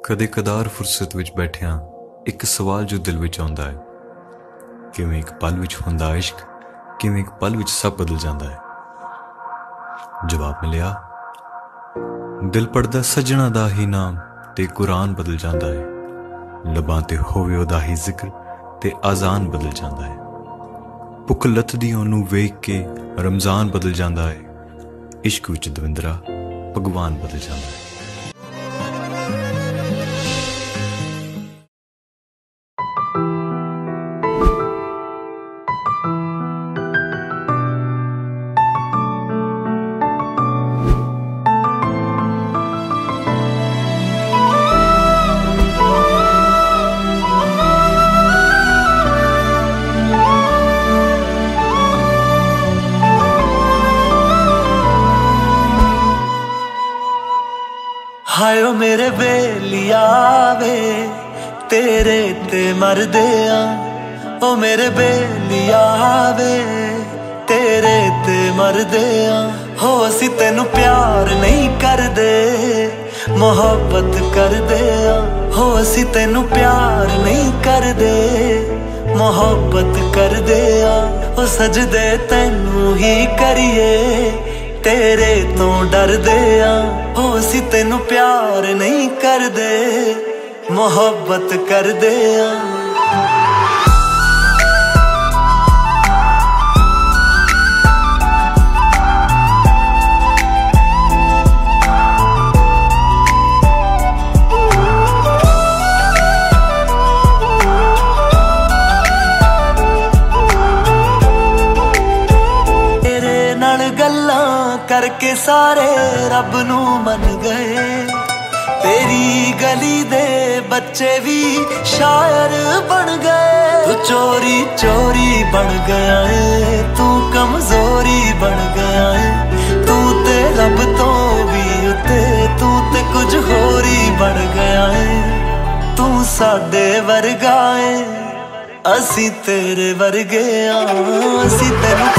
कदे कदार फुरसत विच बैठिया एक सवाल जो दिल विच आउंदा है, किवें एक पल विच हुंदा इश्क, किवें एक पल विच सब बदल जांदा है। जवाब मिलिया, दिल पढ़दा सजना दा ही नाम ते कुरान बदल जांदा है। लबां ते होवे ओदा ही जिक्र ते आजान बदल जांदा है। भुख लथदी ओनू वेख के रमजान बदल जांदा है। इश्क विच दविंदरा भगवान बदल जांदा है। हाय ओ मेरे बेलिया वे तेरे ते मर दिया, ओ मेरे बेलिया वे तेरे ते मर दिया। हो असी तेनू प्यार नहीं कर दे, मोहब्बत कर दिया। हो असी तेनू प्यार नहीं कर दे, मोहब्बत कर दिया। ओ सजदे तेनू ही करिए, तेरे तो डर दिया। हो असी तेनू प्यार नहीं कर दे, मोहब्बत कर दिया। करके सारे रब नू मन गए, तेरी गली दे बच्चे भी शायर बन गए। तू चोरी चोरी बन गया है, तू कमजोरी बन गया है। तू ते रब तो भी उते, तू ते कुछ होर ही बन गया है। तू साडे वर्गा है, असी तेरे वर्गे आ। असी तेनू